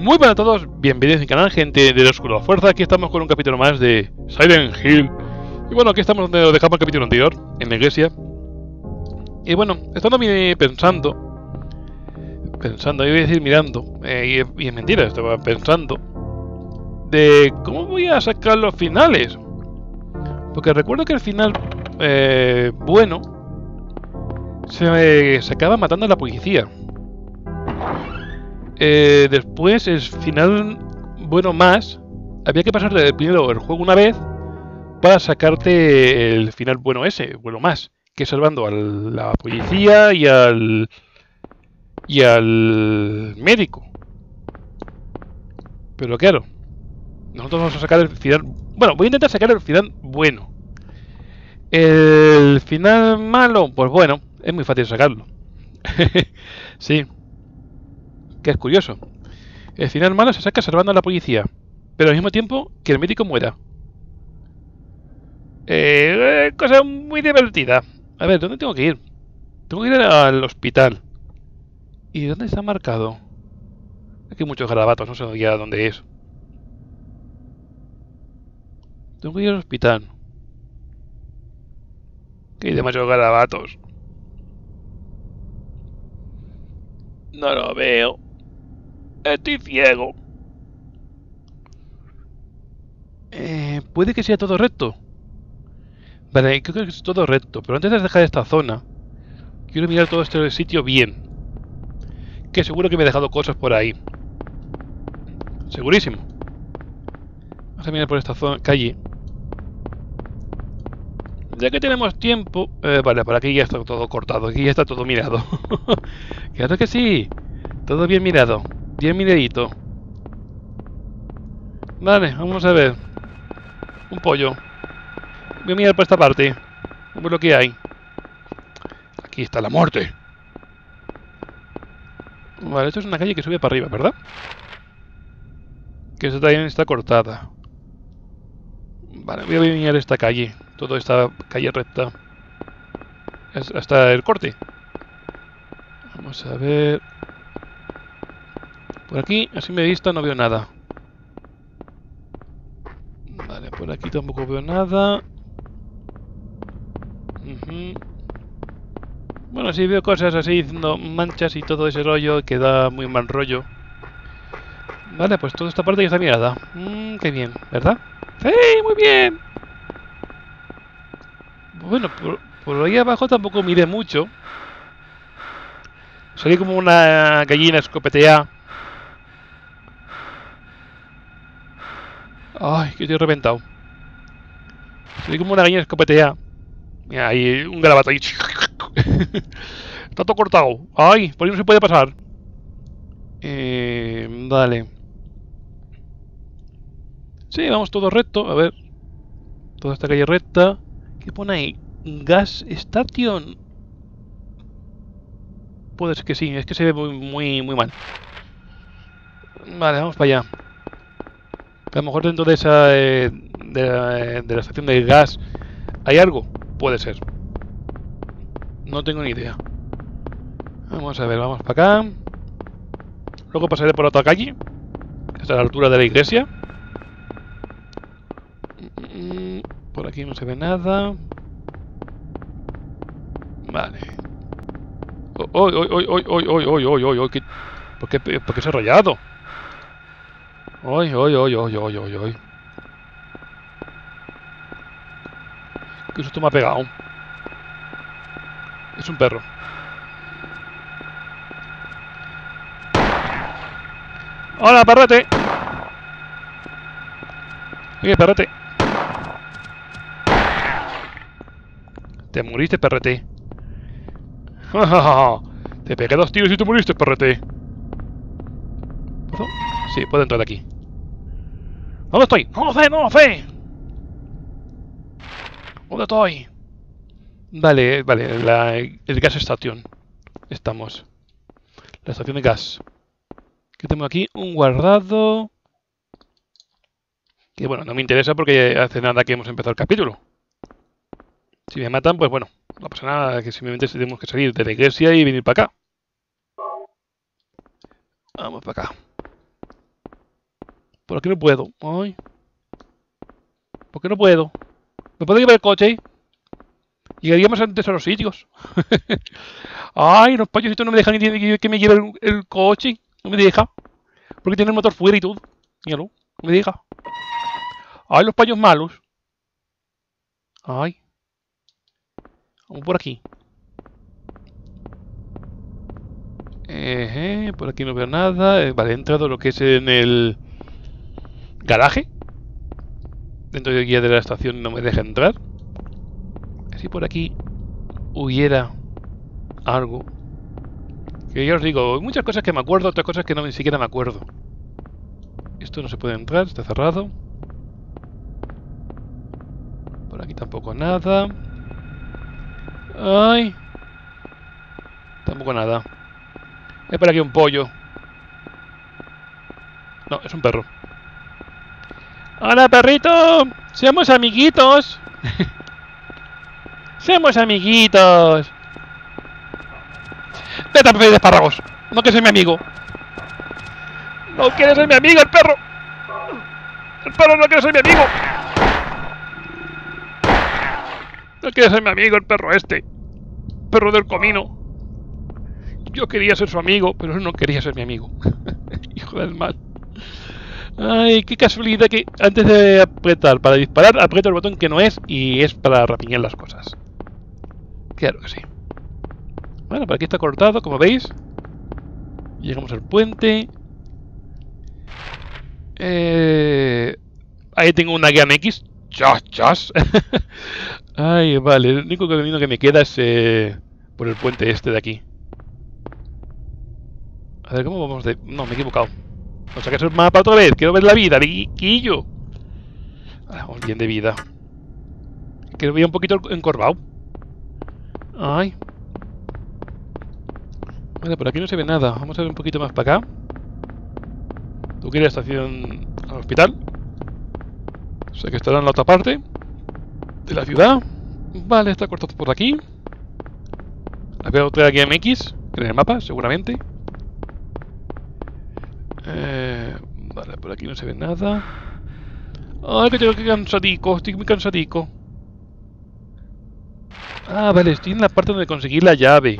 Muy buenas a todos, bienvenidos a mi canal, gente de la Oscura Fuerza. Aquí estamos con un capítulo más de Silent Hill. Y bueno, aquí estamos donde dejamos el capítulo anterior, en la iglesia. Y bueno, estando pensando, iba a decir mirando, y es mentira, estaba pensando de cómo voy a sacar los finales. Porque recuerdo que el final, bueno, se acaba matando a la policía. Después, el final bueno más, había que pasar primero el juego una vez para sacarte el final bueno ese, bueno más, que es salvando a la policía y al médico. Pero claro, nosotros vamos a sacar el final, bueno, voy a intentar sacar el final bueno. El final malo, pues bueno, es muy fácil sacarlo. Sí, que es curioso. El final malo se saca salvando a la policía, pero al mismo tiempo que el médico muera. Cosa muy divertida. A ver, ¿dónde tengo que ir? Tengo que ir al hospital. ¿Y dónde está marcado? Aquí hay muchos garabatos, no sé ya dónde es. Tengo que ir al hospital. Que hay demasiados garabatos. No lo veo. Estoy ciego. Puede que sea todo recto. Vale, creo que es todo recto. Pero antes de dejar esta zona, quiero mirar todo este sitio bien. Que seguro que me he dejado cosas por ahí. Segurísimo. Vamos a mirar por esta zona, calle. Ya que tenemos tiempo... vale, por aquí ya está todo cortado. Aquí ya está todo mirado. Claro que sí. Todo bien mirado. Bien miradito. Vale, vamos a ver. Un pollo. Voy a mirar por esta parte. A ver lo que hay. Aquí está la muerte. Vale, esto es una calle que sube para arriba, ¿verdad? Que esta también está cortada. Vale, voy a mirar esta calle. Toda esta calle recta. Hasta el corte. Vamos a ver. Por aquí, así me vista, no veo nada. Vale, por aquí tampoco veo nada. Bueno, sí veo cosas así, diciendo manchas y todo ese rollo, que da muy mal rollo. Vale, pues toda esta parte ya está mirada. Qué bien, ¿verdad? ¡Sí, muy bien! Bueno, por ahí abajo tampoco miré mucho. Salí como una gallina escopeteada. Ay, que estoy reventado. Salí como una gallina escopeteada. Mira, hay un garabato ahí. Está todo cortado. Ay, por ahí no se puede pasar. Vale. Sí, vamos todo recto. A ver. Toda esta calle recta. ¿Qué pone ahí? Gas Station. Puede ser que sí, es que se ve muy mal. Vale, vamos para allá. A lo mejor dentro de esa de la estación de gas hay algo. Puede ser. No tengo ni idea. Vamos a ver, vamos para acá. Luego pasaré por otra calle. Hasta la altura de la iglesia. Por aquí no se ve nada. Vale. ¡Oy, oy, oy, oy, oy, oy, oy, oy, oy, oy! ¿Por qué se ha rayado? ¡Oy, oy, oy, oy, oy, oy, oy! ¿Qué susto me ha pegado? Es un perro. ¡Hola, perrete! Oye, perrete. Te muriste, perrete. Te pegué 2 tiros y te muriste, perrete. ¿Puedo? Sí, puedo entrar aquí. ¿Dónde estoy? ¡No lo sé, no lo sé! ¿Dónde estoy? Vale, vale, el gas station. Estamos. La estación de gas. ¿Qué tengo aquí? Un guardado. Que bueno, no me interesa porque hace nada que hemos empezado el capítulo. Si me matan, pues bueno, no pasa nada, que simplemente tenemos que salir de la iglesia y venir para acá. Vamos para acá. Por aquí no puedo. Ay. ¿Por qué no puedo? ¿Me puedo llevar el coche? Llegaríamos antes a los sitios. Ay, los payos estos no me dejan ni que me lleve el coche. No me deja. Porque tiene el motor fuera y todo. Míralo. No me deja. Ay, los payos malos. Ay. Vamos por aquí. Por aquí no veo nada. Vale, he entrado lo que es en el garaje. Dentro del guía de la estación no me deja entrar. Si por aquí hubiera algo. Que ya os digo, hay muchas cosas que me acuerdo, otras cosas que no ni siquiera me acuerdo. Esto no se puede entrar, está cerrado. Por aquí tampoco nada. Ay. Tampoco nada. Hay por aquí un pollo. No, es un perro. ¡Hola, perrito! ¡Seamos amiguitos! ¡Seamos amiguitos! ¡Vete a pedir espárragos! ¡No que ser mi amigo! ¡No quiere ser mi amigo el perro! ¡El perro no quiere ser mi amigo! No quiere ser mi amigo el perro este. Perro del comino. Yo quería ser su amigo, pero él no quería ser mi amigo. Hijo del mal. Ay, qué casualidad que antes de apretar para disparar, aprieto el botón que no es y es para rapiñar las cosas. Claro que sí. Bueno, por aquí está cortado, como veis. Llegamos al puente. Ahí tengo una Game X. ¡Chas, chas! Ay, vale. El único camino que me queda es por el puente este de aquí. A ver, ¿cómo vamos de...? No, me he equivocado. O sea, que es el mapa otra vez. Quiero ver la vida, Quillo. Vamos bien de vida. Que lo veía un poquito encorvado. Ay. Vale, por aquí no se ve nada. Vamos a ver un poquito más para acá. ¿Tú quieres la estación al hospital? O sea que estará en la otra parte de la ciudad. Vale, está cortado por aquí. Había otra Game X en el mapa, seguramente. Vale, por aquí no se ve nada. Ay, que tengo que cansadico, estoy muy cansadico. Ah, vale, estoy en la parte donde conseguí la llave.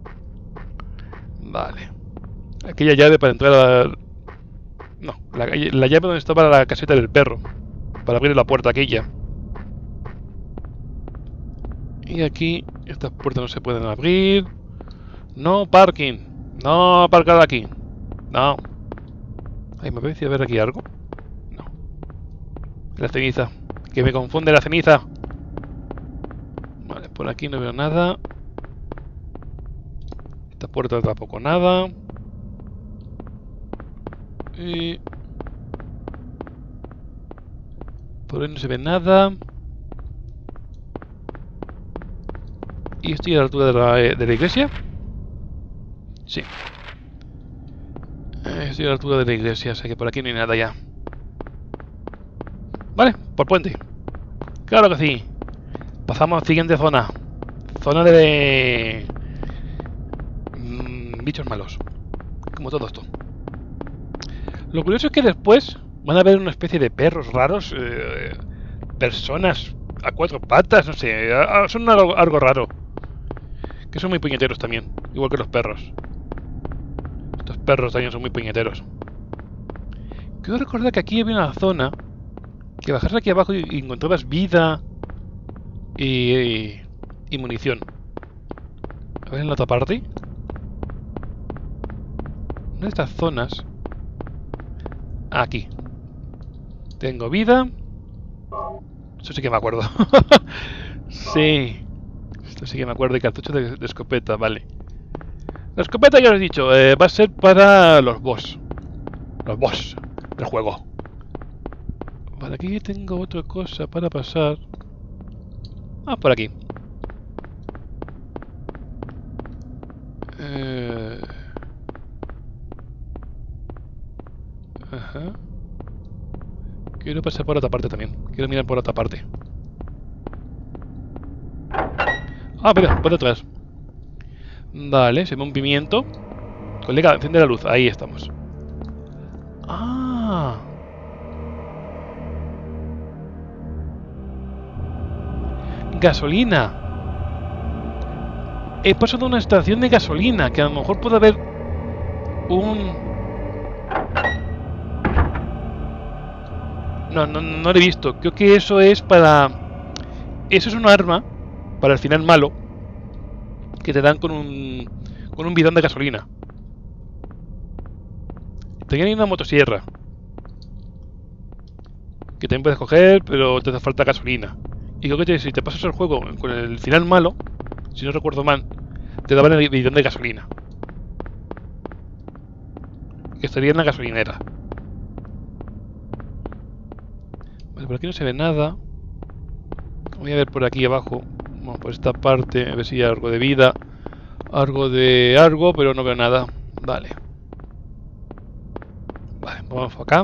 Vale. Aquella llave para entrar a... No, la llave donde estaba la caseta del perro. Para abrir la puerta aquella. Y aquí, estas puertas no se pueden abrir. No parking. No aparcar aquí. No. Ay, me parece ver aquí algo. No. La ceniza. Que me confunde la ceniza. Vale, por aquí no veo nada. Esta puerta tampoco nada. Y... por ahí no se ve nada. Y estoy a la altura de la iglesia. Sí. Estoy a la altura de la iglesia, o sea que por aquí no hay nada ya. Vale, por puente. Claro que sí. Pasamos a la siguiente zona. Zona de... bichos malos. Como todo esto. Lo curioso es que después van a haber una especie de perros raros. Personas a cuatro patas, no sé. Son algo raro. Que son muy puñeteros también. Igual que los perros. Estos perros también son muy puñeteros. Quiero recordar que aquí había una zona que bajas aquí abajo y encontrabas vida y munición. A ver en la otra parte. Una de estas zonas. Aquí. Tengo vida. Eso sí que me acuerdo. Sí. Esto sí que me acuerdo. Y cartucho de escopeta, vale. La escopeta ya os he dicho, va a ser para los boss. Los boss del juego. Vale, aquí tengo otra cosa para pasar. Ah, por aquí. Ajá. Quiero pasar por otra parte también. Quiero mirar por otra parte. Ah, mira, por detrás. Vale, se ve un pimiento. Colega, enciende la luz. Ahí estamos. Ah. Gasolina. He pasado a una estación de gasolina, que a lo mejor puede haber un... No lo he visto. Creo que eso es para... Eso es un arma para el final malo que te dan con un bidón de gasolina. Tenía ahí una motosierra que también puedes coger, pero te hace falta gasolina. Y creo que si te pasas el juego con el final malo, si no recuerdo mal, te daban el bidón de gasolina, que estaría en la gasolinera. Vale, por aquí no se ve nada. Voy a ver por aquí abajo, bueno, por esta parte, a ver si hay algo de vida, algo de algo, pero no veo nada. Vale. Vale, vamos acá.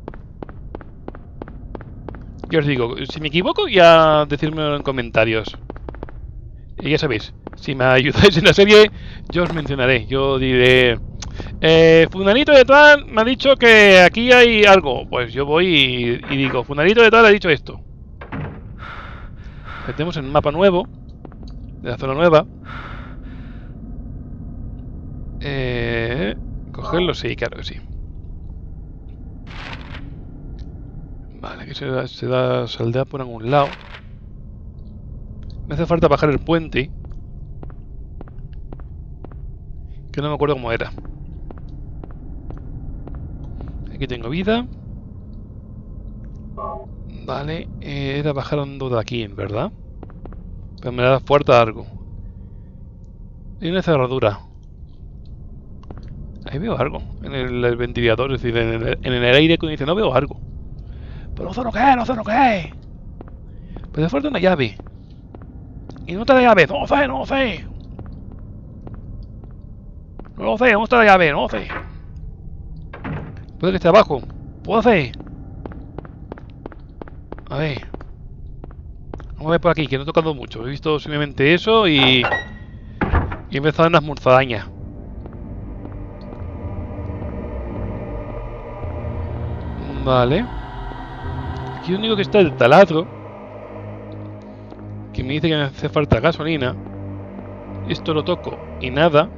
Ya os digo, si me equivoco, ya decírmelo en comentarios. Y ya sabéis, si me ayudáis en la serie, yo os mencionaré. Yo diré... Funanito de tal me ha dicho que aquí hay algo. Pues yo voy y digo, Funanito de tal ha dicho esto. Metemos en el mapa nuevo, de la zona nueva. Cogerlo, sí, claro que sí. Vale, que se saldrá por algún lado. Me hace falta bajar el puente, que no me acuerdo cómo era. Aquí tengo vida. Vale, era bajando de aquí, ¿verdad? Pero me da fuerte algo. Hay una cerradura. Ahí veo algo. En el ventilador, es decir, en el aire acondicionado veo algo. Pero no sé lo que es, no sé lo que es. Pero hace falta una llave. Y no está la llave, no sé, no sé. No lo sé, ¿dónde está la llave? No sé. Puede que esté abajo. Puede ser. A ver. Vamos a ver por aquí, que no he tocado mucho. He visto simplemente eso y he empezado en las murzadañas. Vale. Aquí lo único que está es el taladro, que me dice que me hace falta gasolina. Esto lo toco y nada.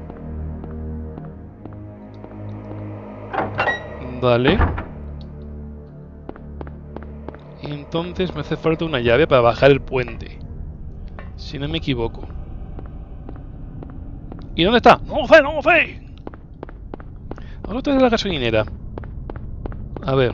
Vale. Entonces me hace falta una llave para bajar el puente, si no me equivoco. ¿Y dónde está? ¡No sé, no sé! Ahora estoy en la gasolinera. A ver.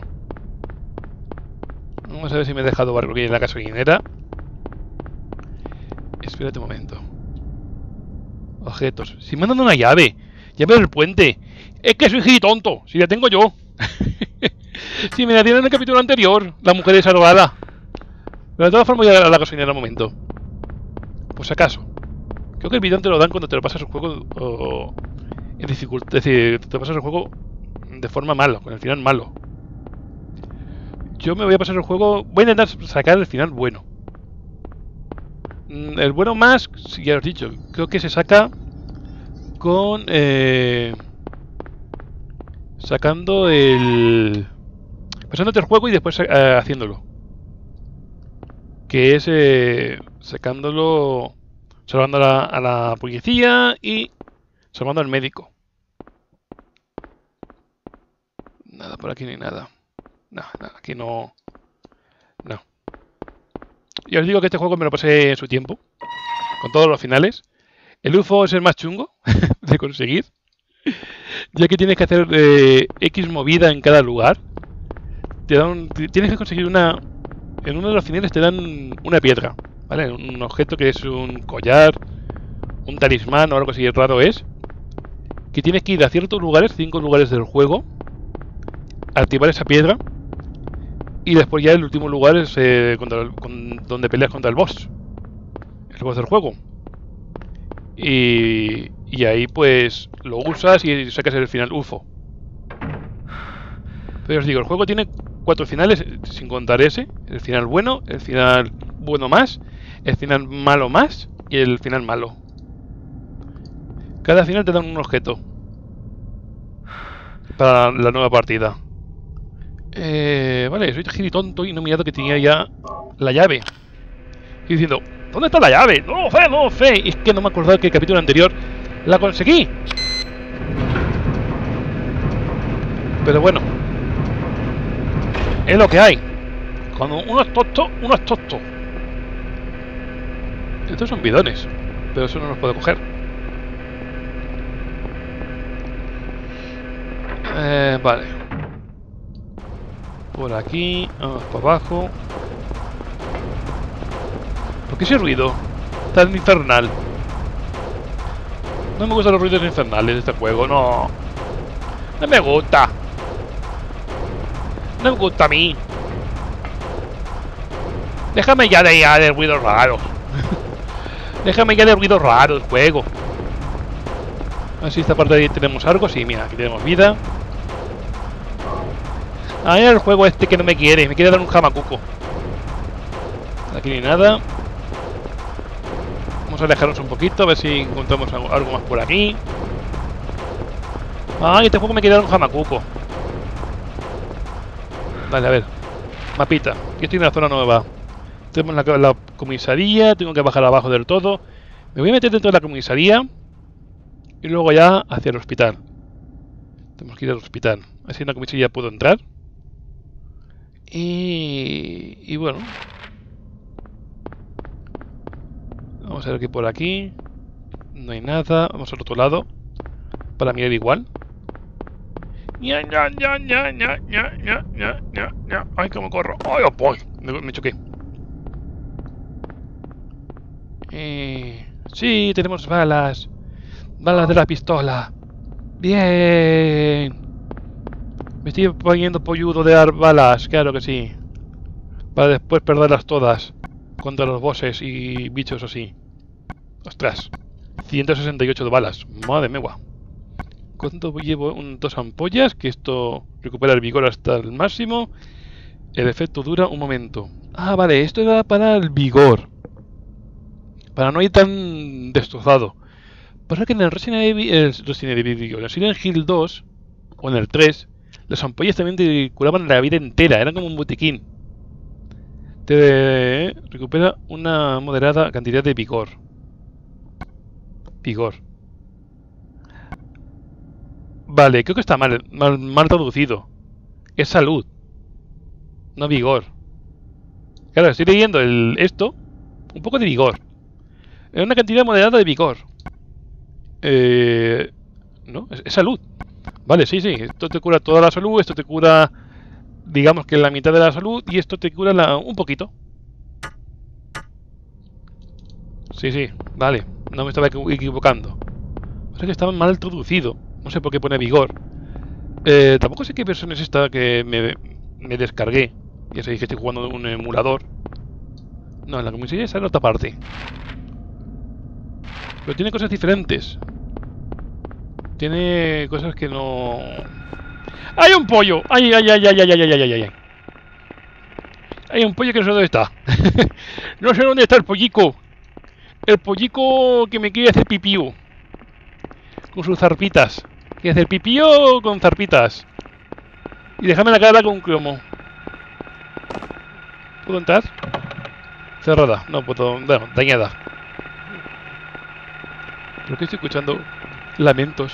Vamos a ver si me he dejado algo aquí en la gasolinera. Espérate un momento. Objetos. Si me han dado una llave. Llave del puente. Es que soy gilitonto. Si la tengo yo. Si me la dieron en el capítulo anterior. La mujer desarrollada. Pero de todas formas voy a la gasolinera un momento. Por si acaso. Creo que el bidón te lo dan cuando te lo pasas el juego en dificultad. Es decir, te pasas el juego de forma mala, con el final malo. Yo me voy a pasar el juego. Voy a intentar sacar el final bueno. El bueno más, si ya os he dicho, creo que se saca con sacando el... pasándote el juego y después haciéndolo. Que es sacándolo, salvando a la policía y salvando al médico. Nada por aquí ni nada. No, nada, aquí no. No. Ya os digo que este juego me lo pasé en su tiempo, con todos los finales. El UFO es el más chungo de conseguir, ya que tienes que hacer X movida en cada lugar. Tienes que conseguir una... En uno de los finales te dan una piedra, ¿vale? Un objeto que es un collar, un talismán o algo así raro es. Que tienes que ir a ciertos lugares, 5 lugares del juego, activar esa piedra. Y después ya el último lugar es donde peleas contra el boss del juego. Y ahí pues lo usas y sacas el final UFO. Pero os digo, el juego tiene 4 finales, sin contar ese. El final bueno, el final bueno más, el final malo más y el final malo. Cada final te dan un objeto para la nueva partida. Vale, soy gilitonto y no he mirado que tenía ya la llave. Y diciendo, ¿Dónde está la llave? No lo sé, no lo sé. Y es que no me acordaba que el capítulo anterior la conseguí. Pero bueno, es lo que hay. Cuando uno es tonto, uno es tonto. Estos son bidones, pero eso no los puedo coger. Vale. Por aquí, vamos para abajo. ¿Por qué ese ruido tan infernal? No me gustan los ruidos infernales de este juego, no. No me gusta. No me gusta a mí. Déjame ya de ruidos raros. Déjame ya de ruidos raros, juego. A ver si esta parte de ahí tenemos algo. Sí, mira, aquí tenemos vida. Ah, era el juego este que no me quiere dar un jamacuco. Aquí ni nada. Vamos a alejarnos un poquito, a ver si encontramos algo más por aquí. Ah, este juego me quiere dar un jamacuco. Vale, a ver. Mapita. Aquí estoy en una zona nueva. Tenemos la comisaría. Tengo que bajar abajo del todo. Me voy a meter dentro de la comisaría. Y luego ya hacia el hospital. Tenemos que ir al hospital. Así en la comisaría puedo entrar. Y bueno. Vamos a ver qué por aquí. No hay nada. Vamos al otro lado. Para mirar igual. Ay, cómo corro. Ay, oh, boy. Me choqué. Sí, tenemos balas. Balas de la pistola. Bien. Me estoy poniendo polludo de dar balas. Claro que sí. Para después perderlas todas. Contra los bosses y bichos así. Ostras. 168 de balas. Madre mía. ¿Cuánto llevo? Dos ampollas. Que esto recupera el vigor hasta el máximo. El efecto dura un momento. Ah, vale. Esto era para el vigor. Para no ir tan destrozado. Pasa que en el Resident Evil, en el Silent Hill 2 o en el 3, las ampollas también te curaban la vida entera. Eran como un botiquín. Te recupera una moderada cantidad de vigor. Vigor. Vale, creo que está mal traducido. Es salud, no vigor. Claro, estoy leyendo esto. Un poco de vigor. Es una cantidad moderada de vigor. No, es salud. Vale, sí, sí. Esto te cura toda la salud. Esto te cura, digamos que la mitad de la salud. Y esto te cura un poquito. Sí, sí, vale. No me estaba equivocando. O sea que estaba mal traducido. No sé por qué pone vigor. Tampoco sé qué versión es esta que me descargué. Ya sabéis que estoy jugando en un emulador. No, en la comisaría está en otra parte. Pero tiene cosas diferentes. Tiene cosas que no... ¡Hay un pollo! ¡Ay, ay, ay, ay, ay, ay, ay, ay, ay! Hay un pollo que no sé dónde está. No sé dónde está el pollico. El pollico que me quiere hacer pipío. Con sus zarpitas. Quiere hacer pipío con zarpitas. Y déjame la cara con cromo. ¿Puedo entrar? Cerrada. No puedo... Bueno, dañada. ¿Por qué estoy escuchando lamentos?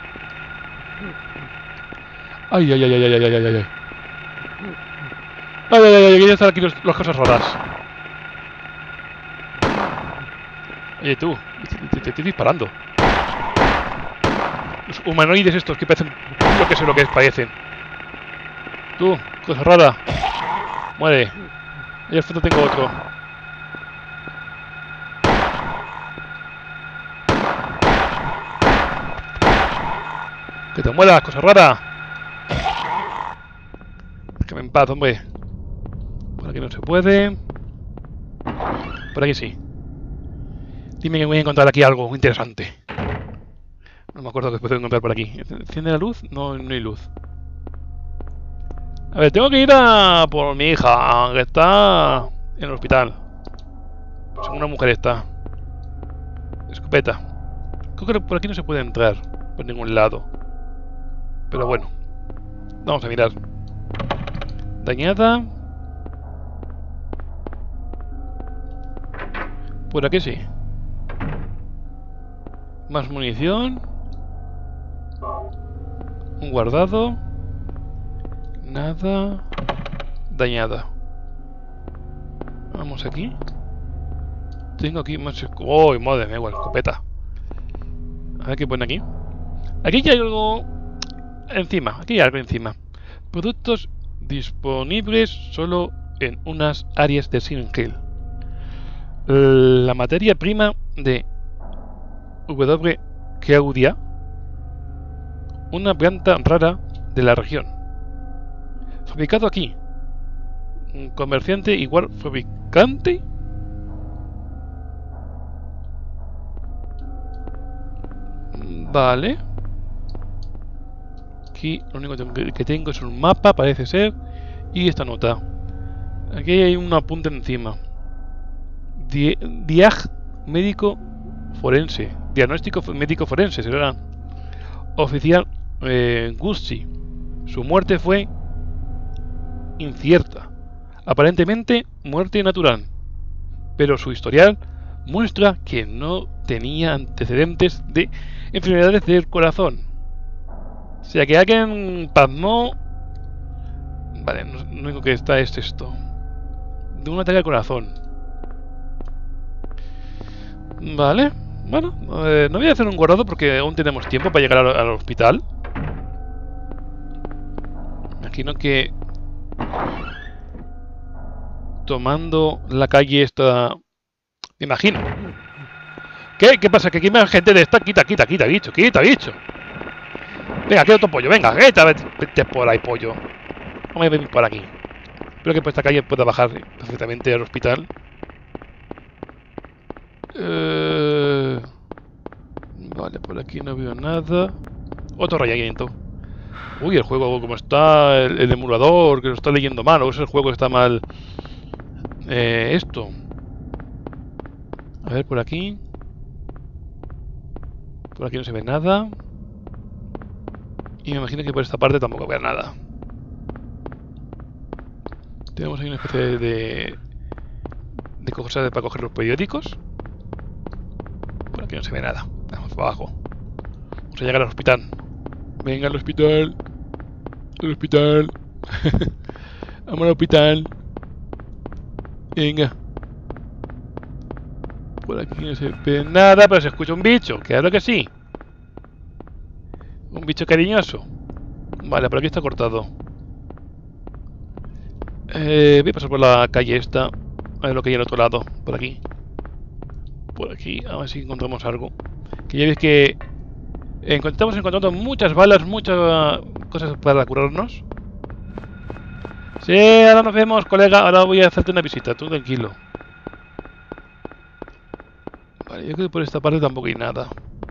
Ay, ay, ay, ay, ay, ay, ay, ay, ay. Ay, ay, ay, ay, ya están aquí las cosas raras. Oye, tú, te estoy disparando. Los humanoides estos que parecen... Lo que sé lo que es, parecen. Tú, cosa rara. Muere. Ahí al fondo tengo otro. Que te mueras, cosa rara. Déjame en paz, hombre. Por aquí no se puede. Por aquí sí. Dime que voy a encontrar aquí algo interesante. No me acuerdo qué puedo encontrar por aquí. ¿Enciende la luz? No, no hay luz. A ver, tengo que ir a por mi hija, que está en el hospital. Pues una mujer está. Escopeta. Creo que por aquí no se puede entrar. Por ningún lado. Pero bueno. Vamos a mirar. Dañada. Por aquí sí. Más munición. Un guardado. Nada. Dañada. Vamos aquí. Tengo aquí más... ¡Oh, madre mía! Escopeta. A ver qué pone aquí. Aquí hay algo... Encima. Aquí hay algo encima. Productos disponibles solo en unas áreas de Silent Hill. La materia prima de W. Claudia, una planta rara de la región. Fabricado aquí. Un comerciante igual fabricante. Vale. Aquí lo único que tengo es un mapa, parece ser. Y esta nota. Aquí hay un apunte encima. Diag médico forense. Diagnóstico médico forense, será. Oficial Gucci. Su muerte fue incierta. Aparentemente muerte natural. Pero su historial muestra que no tenía antecedentes de enfermedades del corazón. O sea que alguien pasmó. Vale, lo único que está es esto. De un ataque al corazón. Vale. Bueno, no voy a hacer un guardado porque aún tenemos tiempo para llegar al hospital. Imagino que tomando la calle esta... Me imagino. ¿Qué pasa? Que aquí hay gente de esta... Quita, bicho, quita, bicho. Venga, quiero otro pollo, venga, vete por ahí, pollo. Vamos a venir por aquí. Espero que por esta calle pueda bajar perfectamente al hospital. Vale, por aquí no veo nada. Otro rayamiento. Uy, el juego como está, el emulador que lo está leyendo mal, o es el juego que está mal. Esto. A ver, por aquí. Por aquí no se ve nada. Y me imagino que por esta parte tampoco vea nada. Tenemos ahí una especie de cosas para coger los periódicos. Por aquí no se ve nada. Vamos para abajo. Vamos a llegar al hospital. Venga, al hospital. Al hospital. Vamos al hospital. Venga. Por aquí no se ve nada, pero se escucha un bicho. Claro que sí. Un bicho cariñoso. Vale, por aquí está cortado. Voy a pasar por la calle esta. A ver lo que hay al otro lado. Por aquí. Por aquí. A ver si encontramos algo. Que ya veis que... estamos encontrando muchas balas, muchas cosas para curarnos. Sí, ahora nos vemos, colega. Ahora voy a hacerte una visita. Tú tranquilo. Vale, yo creo que por esta parte tampoco hay nada.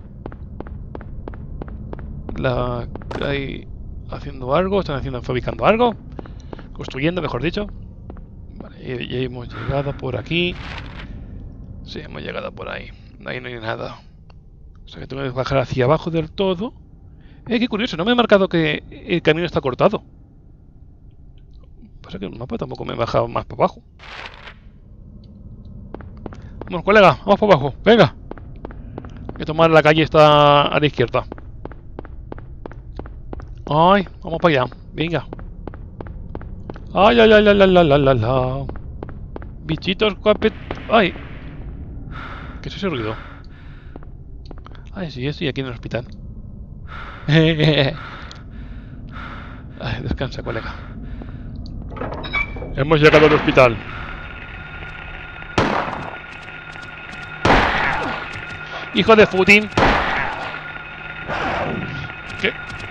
La hay haciendo algo, están fabricando algo, construyendo, mejor dicho. Vale, ya hemos llegado por aquí. Sí, hemos llegado por ahí. Ahí no hay nada. O sea que tengo que bajar hacia abajo del todo. Qué curioso, no me he marcado que el camino está cortado. Pasa que el mapa tampoco me he bajado más para abajo. Vamos, colega, vamos para abajo, venga. Hay que tomar la calle, está a la izquierda. Ay, vamos para allá, venga. Ay, ay, ay, ay, ay, ay, ay, ay. Bichitos, guapet. Ay. ¿Qué es ese ruido? Ay, sí, estoy aquí en el hospital. Ay, descansa, colega. Hemos llegado al hospital. Hijo de Putin. ¿Qué?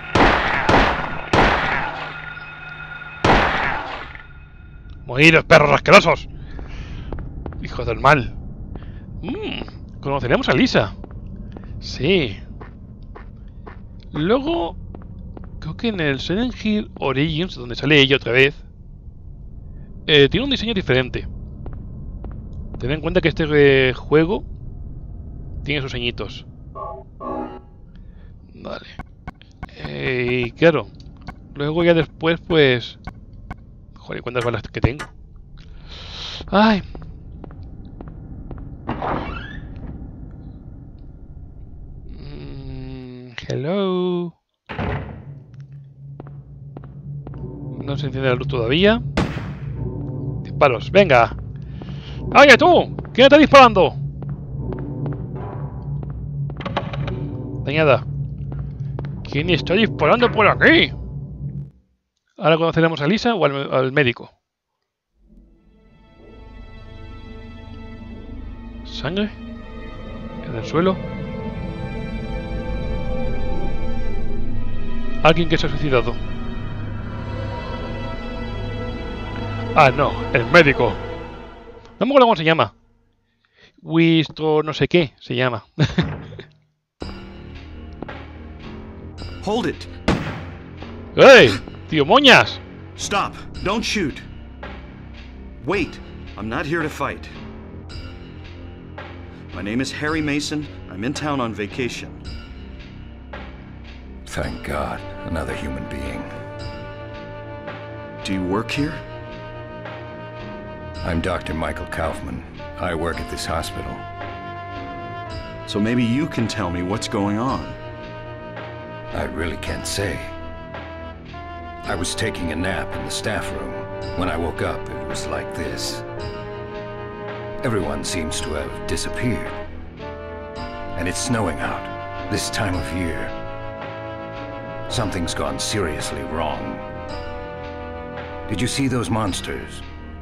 Morir, perros asquerosos. Hijos del mal. Conoceremos a Lisa. Sí. Luego, creo que en el Silent Hill Origins, donde sale ella otra vez, tiene un diseño diferente. Ten en cuenta que este juego tiene sus añitos. Vale. Y claro, luego ya después, pues... Joder, ¿cuántas balas que tengo? ¡Ay! No se enciende la luz todavía. Disparos, venga. ¡Oye tú! ¿Quién está disparando? Dañada. ¿Quién está disparando por aquí? Ahora conoceremos a Lisa o al médico. ¿Sangre? ¿En el suelo? Alguien que se ha suicidado. Ah, no, el médico. No me acuerdo cómo se llama. Wisto no sé qué se llama. Hold it. ¡Ey! ¡Tío Moñas! Stop. Don't shoot. Wait. I'm not here to fight. My name is Harry Mason. I'm in town on vacation. Thank God. Another human being. Do you work here? I'm Dr. Michael Kaufman. I work at this hospital. So maybe you can tell me what's going on. I really can't say. I was taking a nap in the staff room. When I woke up, it was like this. Everyone seems to have disappeared. And it's snowing out, this time of year. Something's gone seriously wrong. Did you see those monsters?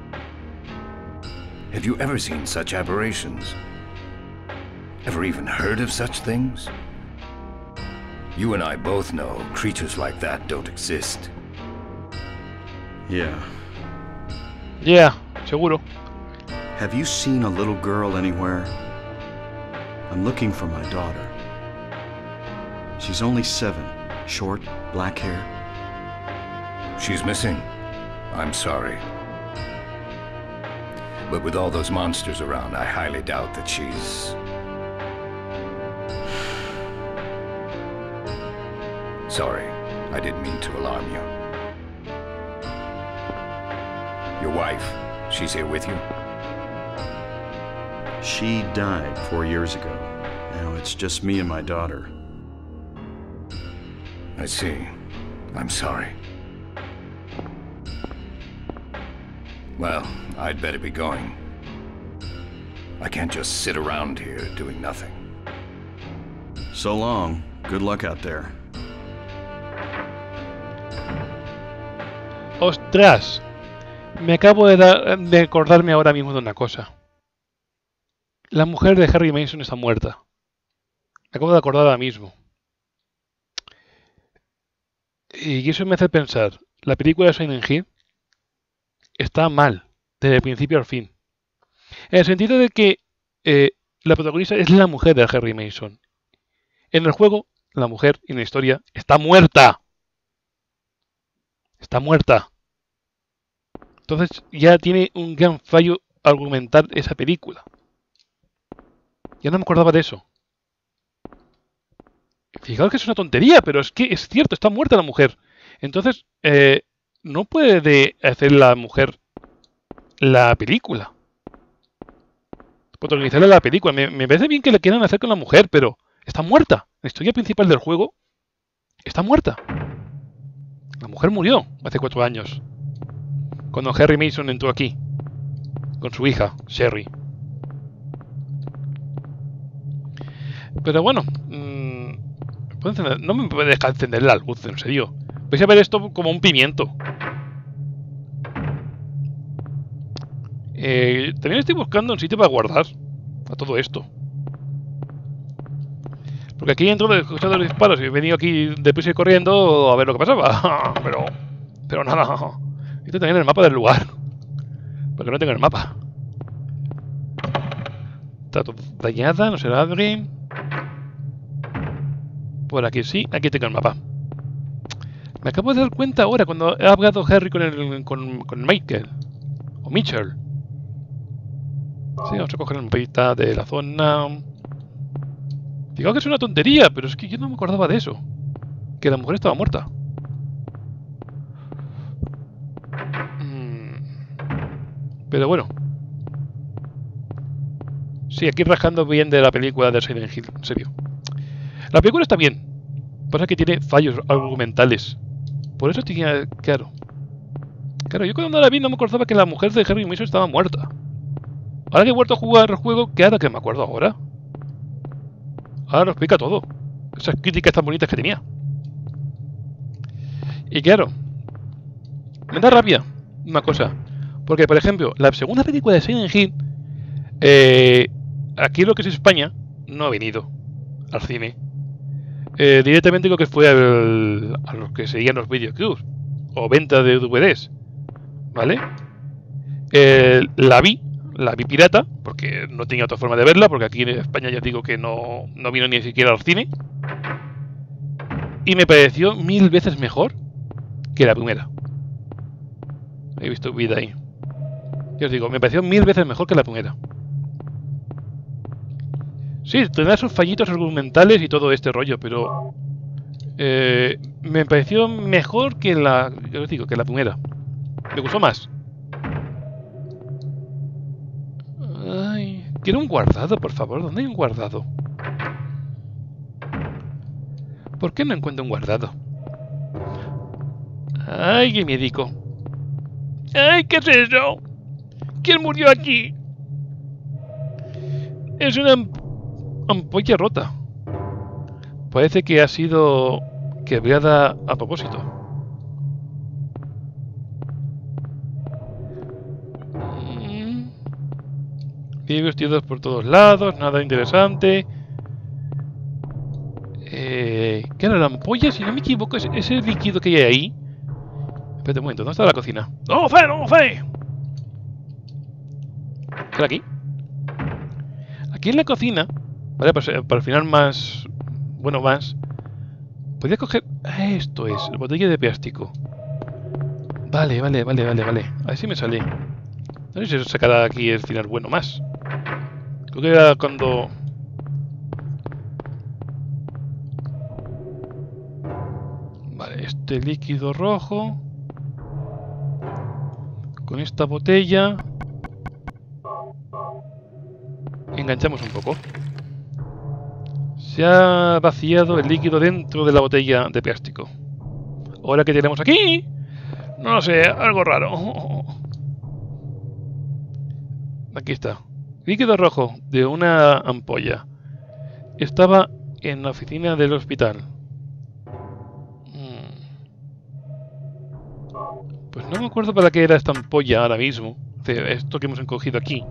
Have you ever seen such aberrations? Ever even heard of such things? You and I both know creatures like that don't exist. Yeah. Yeah, seguro. Have you seen a little girl anywhere? I'm looking for my daughter. She's only 7. Short, black hair. She's missing. I'm sorry. But with all those monsters around, I highly doubt that she's... Sorry, I didn't mean to alarm you. Your wife, she's here with you? She died 4 years ago. Now it's just me and my daughter. I see. I'm sorry. Well, I'd better be going. I can't just sit around here doing nothing. So long. Good luck out there. ¡Ostras! Me acabo de acordarme ahora mismo de una cosa. La mujer de Harry Mason está muerta. Me acabo de acordar ahora mismo. Y eso me hace pensar, la película de Silent Hill está mal, desde el principio al fin. En el sentido de que la protagonista es la mujer de Harry Mason. En el juego, la mujer, en la historia, está muerta. Está muerta. Entonces ya tiene un gran fallo argumental esa película. Ya no me acordaba de eso. Fijaos que es una tontería, pero es que es cierto, está muerta la mujer. Entonces, no puede hacer la mujer la película. Protagonizarle la película. Me parece bien que le quieran hacer con la mujer, pero está muerta. La historia principal del juego está muerta. La mujer murió hace 4 años. Cuando Harry Mason entró aquí. Con su hija, Sherry. Pero bueno, no me puede dejar encender la luz, en serio. Vais a ver esto como un pimiento. También estoy buscando un sitio para guardar a todo esto. Porque aquí entro escuchando los disparos y he venido aquí deprisa y corriendo a ver lo que pasaba. Pero nada. Necesito tener el mapa del lugar. Porque no tengo el mapa. Está todo dañada, no se la abre. Por aquí sí, aquí tengo el mapa. Me acabo de dar cuenta ahora cuando he hablado Harry con Michael. O Mitchell. Sí, vamos a coger el mapita de la zona. Fijaos que es una tontería, pero es que yo no me acordaba de eso. Que la mujer estaba muerta. Pero bueno. Sí, aquí rascando bien de la película de Silent Hill, en serio. La película está bien. Pasa que tiene fallos argumentales. Por eso tenía claro. Claro, yo cuando la vi no me acordaba que la mujer de Harry Mason estaba muerta. Ahora que he vuelto a jugar el juego, ¿qué hará que me acuerdo ahora? Ahora lo explica todo. Esas críticas tan bonitas que tenía. Y claro, me da rabia una cosa. Porque, por ejemplo, la segunda película de Silent Hill, aquí lo que es España, no ha venido al cine. Directamente lo que fue a los que seguían los videoclubs o venta de DVDs. ¿Vale? La vi pirata, porque no tenía otra forma de verla, porque aquí en España ya digo que no vino ni siquiera al cine. Y me pareció 1000 veces mejor que la primera. He visto vida ahí. Ya os digo, me pareció 1000 veces mejor que la primera. Sí, tendrá sus fallitos argumentales y todo este rollo, pero me pareció mejor que ya os digo, que la primera. Me gustó más. Ay, quiero un guardado, por favor. ¿Dónde hay un guardado? ¿Por qué no encuentro un guardado? Ay, qué miedico. Ay, ¿qué es eso? ¿Quién murió aquí? Es una ampolla rota. Parece que ha sido quebrada a propósito. Libros tirados por todos lados, nada interesante. ¿Qué era la ampolla? Si no me equivoco, es ese líquido que hay ahí. Espérate un momento, ¿dónde está la cocina? ¡No, fe! ¡No, fe! ¿Era aquí? Aquí en la cocina, ¿vale? Para el final más... Bueno, más... Podría coger... Esto es, la botella de plástico. Vale. A ver si me sale. No sé si se sacará aquí el final bueno más. Creo que era cuando... Vale, este líquido rojo... Con esta botella... Enganchamos un poco. Se ha vaciado el líquido dentro de la botella de plástico. Ahora, ¿qué tenemos aquí? No sé, algo raro. Aquí está. Líquido rojo de una ampolla. Estaba en la oficina del hospital. Pues no me acuerdo para qué era esta ampolla ahora mismo. Esto que hemos encogido aquí.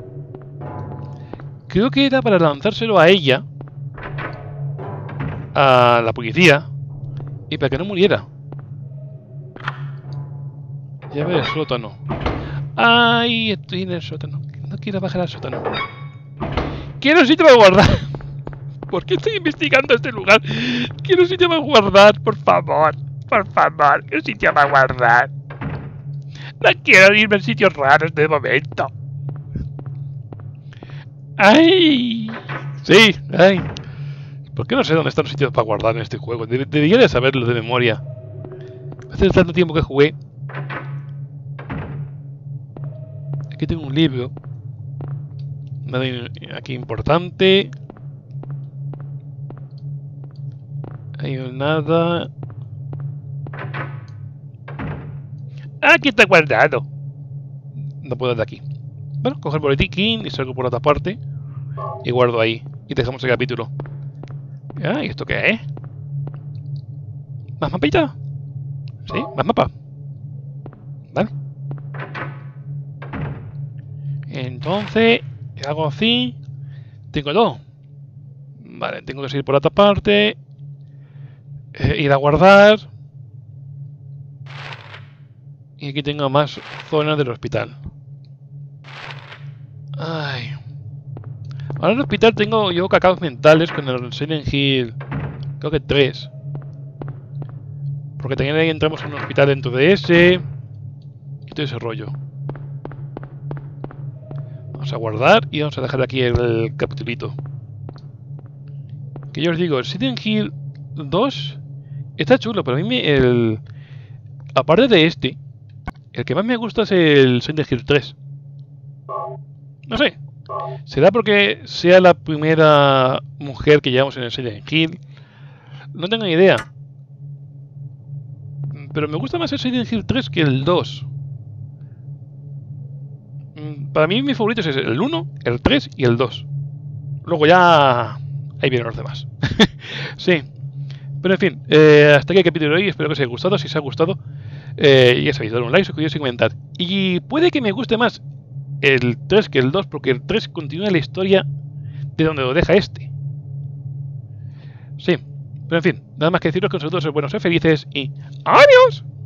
Creo que era para lanzárselo a ella, a la policía, y para que no muriera. Ya ve el sótano. ¡Ay! Estoy en el sótano. No quiero bajar al sótano. Quiero un sitio para guardar. ¿Por qué estoy investigando este lugar? Quiero un sitio para guardar, por favor. Por favor, un sitio para guardar. No quiero irme a sitios raros de momento. ¡Ay! Sí, ¡ay! ¿Por qué no sé dónde están los sitios para guardar en este juego? Debería de saberlo de memoria. Hace tanto tiempo que jugué. Aquí tengo un libro. Nada aquí importante. Hay nada. Aquí está guardado. No puedo de aquí. Bueno, coger el boletín y salgo por otra parte. Y guardo ahí. Y dejamos el capítulo. ¿Y esto qué es? ¿Más mapita? Sí, más mapa. Vale. Entonces, hago así. Tengo dos. Vale, tengo que seguir por otra parte. Ir a guardar. Y aquí tengo más zonas del hospital. Ay. Ahora en el hospital tengo yo cacaos mentales con el Silent Hill. Creo que 3. Porque también ahí entramos en un hospital dentro de ese. Y todo ese rollo. Vamos a guardar y vamos a dejar aquí el capitulito. Que yo os digo, el Silent Hill 2 está chulo, pero a mí aparte de este, el que más me gusta es el Silent Hill 3. No sé. ¿Será porque sea la primera mujer que llevamos en el Silent Hill? No tengo ni idea. Pero me gusta más el Silent Hill 3 que el 2. Para mí mis favoritos es el 1, el 3 y el 2. Luego ya... ahí vienen los demás. Sí. Pero en fin, hasta aquí el capítulo de hoy. Espero que os haya gustado. Si os ha gustado, ya sabéis, dar un like, suscribiros y comentar. Y puede que me guste más el 3 que el 2, porque el 3 continúa la historia de donde lo deja este. Sí. Pero en fin, nada más que deciros que vosotros sois buenos, sois felices y... ¡adiós!